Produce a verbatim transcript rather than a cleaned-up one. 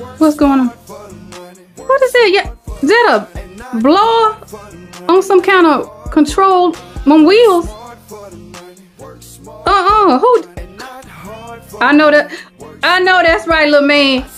What's going on? What is that? Yeah, is that a blower on some kind of control on wheels? Uh-uh. Who? I know that. I know that's right, little man.